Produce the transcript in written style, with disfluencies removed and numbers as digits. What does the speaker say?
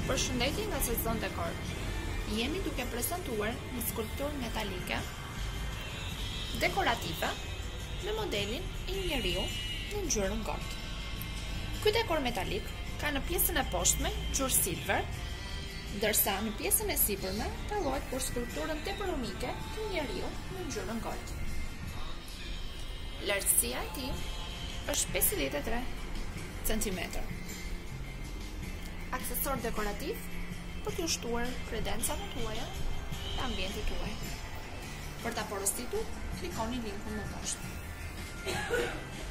Përshëndetje nga Sezon Dekor. Jemi duke prezantuar një skulpturë metalike dekorative me modelin e një njeriu në ngjyrën gold. Ky dekor metalik ka në pjesën e poshtme ngjyrë silver, ndërsa në pjesën e sipërme dallohet për skulpturën tepër unike të një njeriu në ngjyrën gold. Lartësia e tij është 53 cm. Aksesor dekorativ për t'ju shtuar kredencat tuaja të ambientit tuaj. Për ta porositur, klikoni linkun më poshtë.